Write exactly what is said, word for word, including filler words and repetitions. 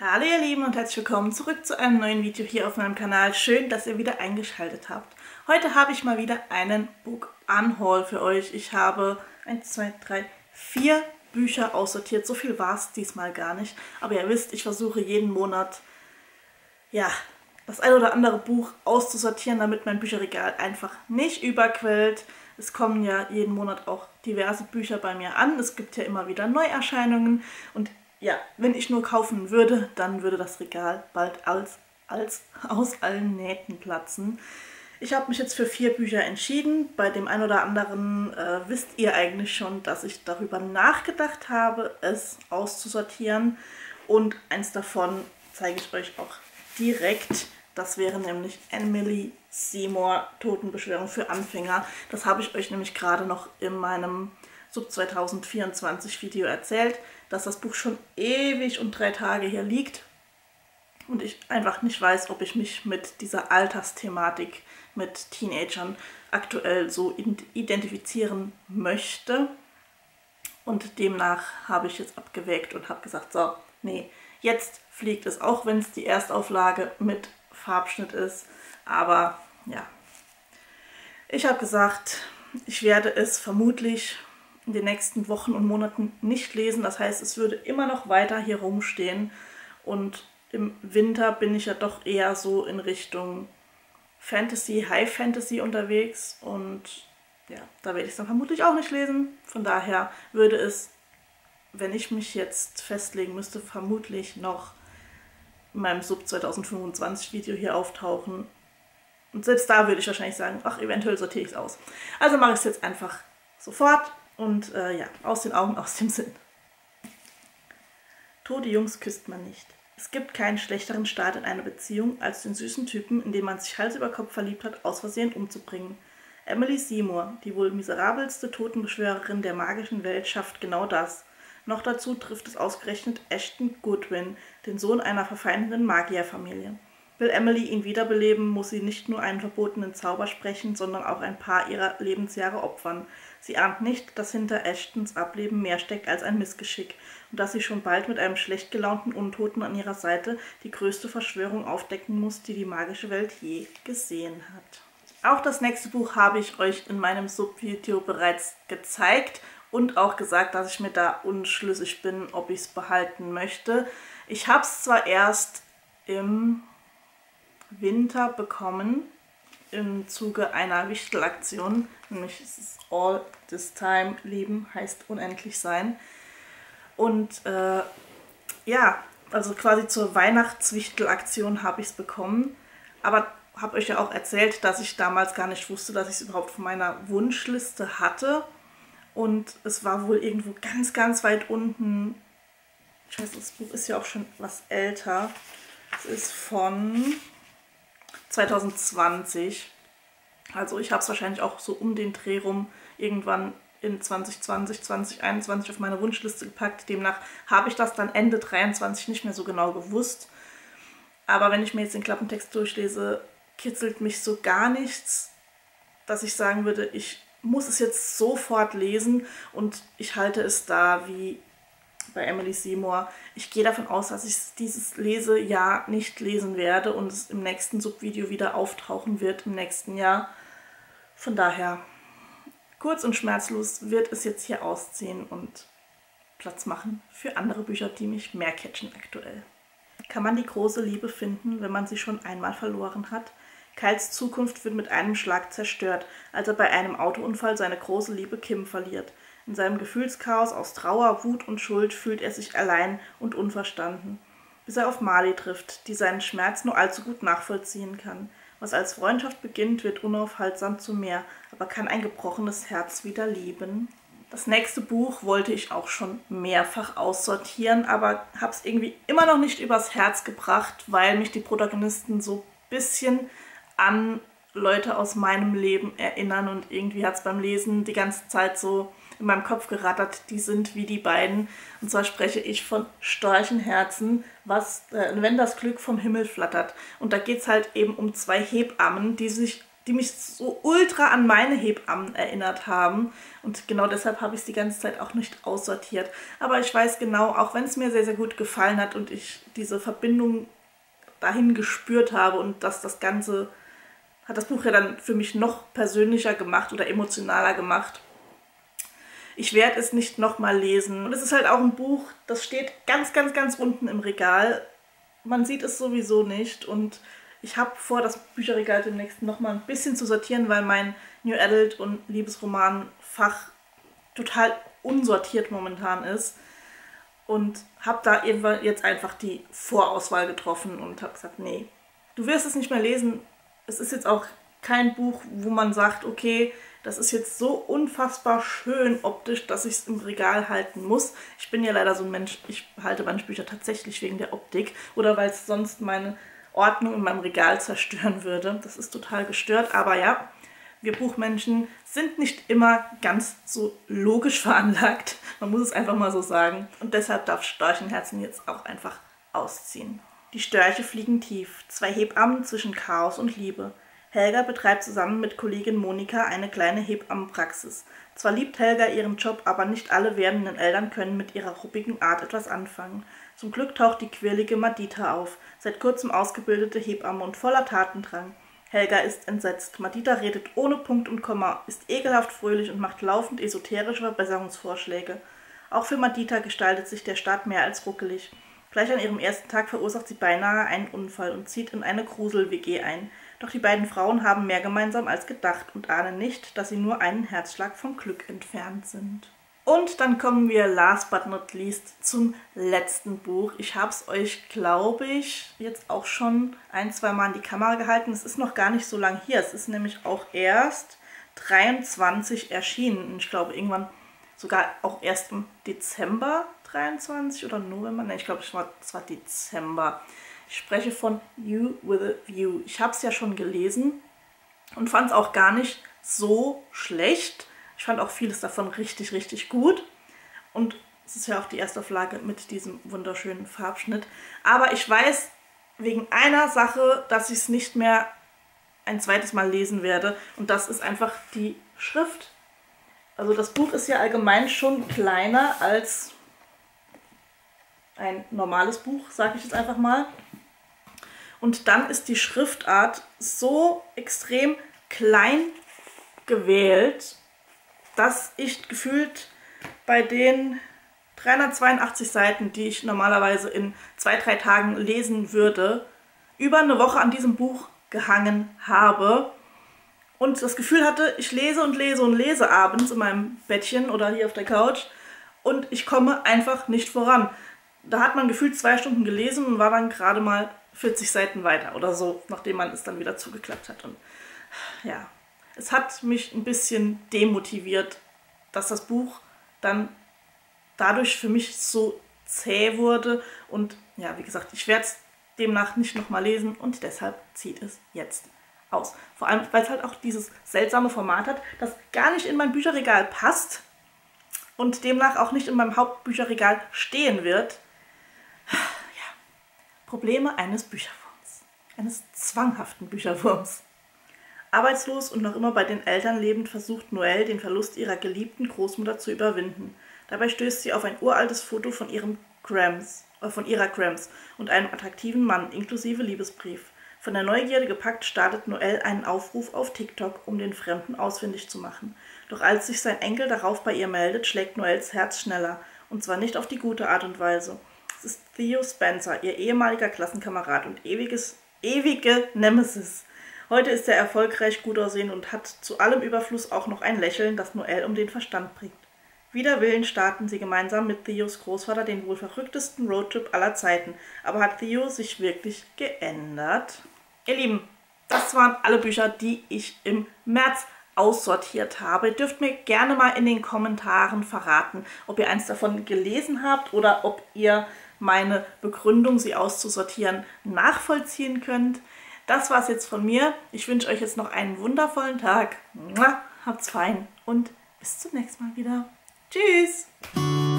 Hallo ihr Lieben und herzlich willkommen zurück zu einem neuen Video hier auf meinem Kanal. Schön, dass ihr wieder eingeschaltet habt. Heute habe ich mal wieder einen Book Unhaul für euch. Ich habe eins, zwei, drei, vier Bücher aussortiert. So viel war es diesmal gar nicht. Aber ihr wisst, ich versuche jeden Monat ja, das ein oder andere Buch auszusortieren, damit mein Bücherregal einfach nicht überquellt. Es kommen ja jeden Monat auch diverse Bücher bei mir an. Es gibt ja immer wieder Neuerscheinungen und ja, wenn ich nur kaufen würde, dann würde das Regal bald als, als aus allen Nähten platzen. Ich habe mich jetzt für vier Bücher entschieden. Bei dem einen oder anderen äh, wisst ihr eigentlich schon, dass ich darüber nachgedacht habe, es auszusortieren. Und eins davon zeige ich euch auch direkt. Das wäre nämlich Emily Seymour, Totenbeschwörung für Anfänger. Das habe ich euch nämlich gerade noch in meinem Sub zwanzig vierundzwanzig Video erzählt, dass das Buch schon ewig und drei Tage hier liegt und ich einfach nicht weiß, ob ich mich mit dieser Altersthematik mit Teenagern aktuell so identifizieren möchte. Und demnach habe ich jetzt abgewägt und habe gesagt, so, nee, jetzt fliegt es, auch wenn es die Erstauflage mit Farbschnitt ist. Aber ja, ich habe gesagt, ich werde es vermutlich in den nächsten Wochen und Monaten nicht lesen. Das heißt, es würde immer noch weiter hier rumstehen. Und im Winter bin ich ja doch eher so in Richtung Fantasy, High Fantasy unterwegs. Und ja, da werde ich es dann vermutlich auch nicht lesen. Von daher würde es, wenn ich mich jetzt festlegen müsste, vermutlich noch in meinem Sub zwanzig fünfundzwanzig Video hier auftauchen. Und selbst da würde ich wahrscheinlich sagen, ach, eventuell sortiere ich es aus. Also mache ich es jetzt einfach sofort. Und äh, ja, aus den Augen, aus dem Sinn. Tote Jungs küsst man nicht. Es gibt keinen schlechteren Start in eine Beziehung, als den süßen Typen, in den man sich Hals über Kopf verliebt hat, aus Versehen umzubringen. Emily Seymour, die wohl miserabelste Totenbeschwörerin der magischen Welt, schafft genau das. Noch dazu trifft es ausgerechnet Ashton Goodwin, den Sohn einer verfeindeten Magierfamilie. Will Emily ihn wiederbeleben, muss sie nicht nur einen verbotenen Zauber sprechen, sondern auch ein paar ihrer Lebensjahre opfern. Sie ahnt nicht, dass hinter Ashtons Ableben mehr steckt als ein Missgeschick und dass sie schon bald mit einem schlecht gelaunten Untoten an ihrer Seite die größte Verschwörung aufdecken muss, die die magische Welt je gesehen hat. Auch das nächste Buch habe ich euch in meinem Sub-Video bereits gezeigt und auch gesagt, dass ich mir da unschlüssig bin, ob ich es behalten möchte. Ich habe es zwar erst im Winter bekommen, im Zuge einer Wichtelaktion, nämlich es ist All This Time, lieben heißt unendlich sein. Und äh, ja, also quasi zur Weihnachtswichtelaktion habe ich es bekommen, aber habe euch ja auch erzählt, dass ich damals gar nicht wusste, dass ich es überhaupt von meiner Wunschliste hatte. Und es war wohl irgendwo ganz, ganz weit unten. Ich weiß, das Buch ist ja auch schon was älter. Es ist von zwanzig zwanzig. Also ich habe es wahrscheinlich auch so um den Dreh rum irgendwann in zwanzig zwanzig, zwanzig einundzwanzig auf meine Wunschliste gepackt. Demnach habe ich das dann Ende dreiundzwanzig nicht mehr so genau gewusst. Aber wenn ich mir jetzt den Klappentext durchlese, kitzelt mich so gar nichts, dass ich sagen würde, ich muss es jetzt sofort lesen und ich halte es da wie bei Emily Seymour. Ich gehe davon aus, dass ich dieses Lesejahr nicht lesen werde und es im nächsten Subvideo wieder auftauchen wird im nächsten Jahr. Von daher, kurz und schmerzlos wird es jetzt hier ausziehen und Platz machen für andere Bücher, die mich mehr catchen aktuell. Kann man die große Liebe finden, wenn man sie schon einmal verloren hat? Kyles Zukunft wird mit einem Schlag zerstört, als er bei einem Autounfall seine große Liebe Kim verliert. In seinem Gefühlschaos aus Trauer, Wut und Schuld fühlt er sich allein und unverstanden, bis er auf Marley trifft, die seinen Schmerz nur allzu gut nachvollziehen kann. Was als Freundschaft beginnt, wird unaufhaltsam zu mehr, aber kann ein gebrochenes Herz wieder lieben? Das nächste Buch wollte ich auch schon mehrfach aussortieren, aber habe es irgendwie immer noch nicht übers Herz gebracht, weil mich die Protagonisten so ein bisschen an Leute aus meinem Leben erinnern und irgendwie hat es beim Lesen die ganze Zeit so in meinem Kopf gerattert, die sind wie die beiden. Und zwar spreche ich von Storchenherzen, was, äh, wenn das Glück vom Himmel flattert. Und da geht es halt eben um zwei Hebammen, die sich die mich so ultra an meine Hebammen erinnert haben. Und genau deshalb habe ich es die ganze Zeit auch nicht aussortiert. Aber ich weiß genau, auch wenn es mir sehr, sehr gut gefallen hat und ich diese Verbindung dahin gespürt habe und dass das Ganze, hat das Buch ja dann für mich noch persönlicher gemacht oder emotionaler gemacht. Ich werde es nicht nochmal lesen. Und es ist halt auch ein Buch, das steht ganz, ganz, ganz unten im Regal. Man sieht es sowieso nicht und ich habe vor, das Bücherregal demnächst nochmal ein bisschen zu sortieren, weil mein New Adult und Liebesroman-Fach total unsortiert momentan ist. Und habe da irgendwann jetzt einfach die Vorauswahl getroffen und habe gesagt, nee, du wirst es nicht mehr lesen. Es ist jetzt auch kein Buch, wo man sagt, okay, das ist jetzt so unfassbar schön optisch, dass ich es im Regal halten muss. Ich bin ja leider so ein Mensch, ich halte manche Bücher tatsächlich wegen der Optik oder weil es sonst meine Ordnung in meinem Regal zerstören würde. Das ist total gestört, aber ja, wir Buchmenschen sind nicht immer ganz so logisch veranlagt. Man muss es einfach mal so sagen. Und deshalb darf Storchenherzen jetzt auch einfach ausziehen. Die Störche fliegen tief. Zwei Hebammen zwischen Chaos und Liebe. Helga betreibt zusammen mit Kollegin Monika eine kleine Hebammenpraxis. Zwar liebt Helga ihren Job, aber nicht alle werdenden Eltern können mit ihrer ruppigen Art etwas anfangen. Zum Glück taucht die quirlige Madita auf, seit kurzem ausgebildete Hebamme und voller Tatendrang. Helga ist entsetzt. Madita redet ohne Punkt und Komma, ist ekelhaft fröhlich und macht laufend esoterische Verbesserungsvorschläge. Auch für Madita gestaltet sich der Start mehr als ruckelig. Gleich an ihrem ersten Tag verursacht sie beinahe einen Unfall und zieht in eine Grusel-W G ein. Doch die beiden Frauen haben mehr gemeinsam als gedacht und ahnen nicht, dass sie nur einen Herzschlag vom Glück entfernt sind. Und dann kommen wir last but not least zum letzten Buch. Ich habe es euch, glaube ich, jetzt auch schon ein, zwei Mal in die Kamera gehalten. Es ist noch gar nicht so lang hier. Es ist nämlich auch erst dreiundzwanzig erschienen. Ich glaube irgendwann sogar auch erst im Dezember dreiundzwanzig oder November. Ne, ich glaube, es war, es war Dezember. Ich spreche von You with a View. Ich habe es ja schon gelesen und fand es auch gar nicht so schlecht. Ich fand auch vieles davon richtig, richtig gut. Und es ist ja auch die erste Auflage mit diesem wunderschönen Farbschnitt. Aber ich weiß wegen einer Sache, dass ich es nicht mehr ein zweites Mal lesen werde. Und das ist einfach die Schrift. Also das Buch ist ja allgemein schon kleiner als ein normales Buch, sage ich jetzt einfach mal. Und dann ist die Schriftart so extrem klein gewählt, dass ich gefühlt bei den dreihundertzweiundachtzig Seiten, die ich normalerweise in zwei, drei Tagen lesen würde, über eine Woche an diesem Buch gehangen habe und das Gefühl hatte, ich lese und lese und lese abends in meinem Bettchen oder hier auf der Couch und ich komme einfach nicht voran. Da hat man gefühlt zwei Stunden gelesen und war dann gerade mal vierzig Seiten weiter oder so, nachdem man es dann wieder zugeklappt hat. Und ja, es hat mich ein bisschen demotiviert, dass das Buch dann dadurch für mich so zäh wurde. Und ja, wie gesagt, ich werde es demnach nicht nochmal lesen und deshalb zieht es jetzt aus. Vor allem, weil es halt auch dieses seltsame Format hat, das gar nicht in mein Bücherregal passt und demnach auch nicht in meinem Hauptbücherregal stehen wird. Probleme eines Bücherwurms, eines zwanghaften Bücherwurms. Arbeitslos und noch immer bei den Eltern lebend versucht Noelle, den Verlust ihrer geliebten Großmutter zu überwinden. Dabei stößt sie auf ein uraltes Foto von ihrem Grams, äh, von ihrer Grams und einem attraktiven Mann, inklusive Liebesbrief. Von der Neugierde gepackt startet Noelle einen Aufruf auf TikTok, um den Fremden ausfindig zu machen. Doch als sich sein Enkel darauf bei ihr meldet, schlägt Noelles Herz schneller. Und zwar nicht auf die gute Art und Weise. Es ist Theo Spencer, ihr ehemaliger Klassenkamerad und ewiges, ewige Nemesis. Heute ist er erfolgreich, gut aussehend und hat zu allem Überfluss auch noch ein Lächeln, das Noelle um den Verstand bringt. Wider Willen starten sie gemeinsam mit Theos Großvater den wohl verrücktesten Roadtrip aller Zeiten. Aber hat Theo sich wirklich geändert? Ihr Lieben, das waren alle Bücher, die ich im März aussortiert habe. Ihr dürft mir gerne mal in den Kommentaren verraten, ob ihr eins davon gelesen habt oder ob ihr meine Begründung, sie auszusortieren, nachvollziehen könnt. Das war es jetzt von mir. Ich wünsche euch jetzt noch einen wundervollen Tag. Habt's fein und bis zum nächsten Mal wieder. Tschüss!